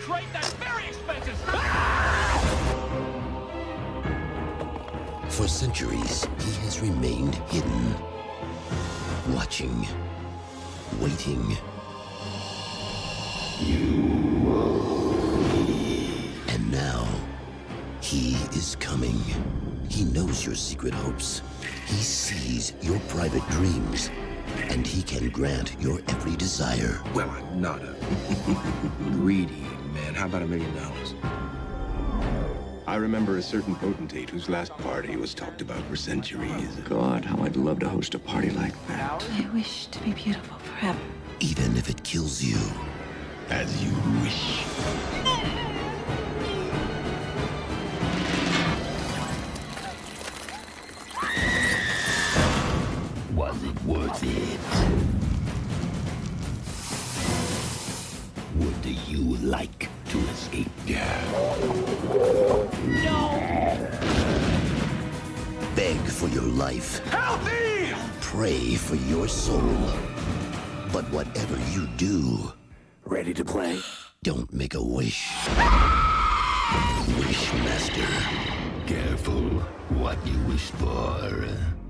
crate that's very expensive! For centuries, he has remained hidden, watching, waiting. And now, he is coming. He knows your secret hopes. He sees your private dreams, and he can grant your every desire. Well, I'm not a greedy man. How about $1 million? I remember a certain potentate whose last party was talked about for centuries. God, how I'd love to host a party like that. I wish to be beautiful forever. Even if it kills you. As you wish. Was it worth it? Would you like to escape? No! Beg for your life. Help me! Pray for your soul. But whatever you do... Ready to play? Don't make a wish. Wishmaster. Careful what you wish for.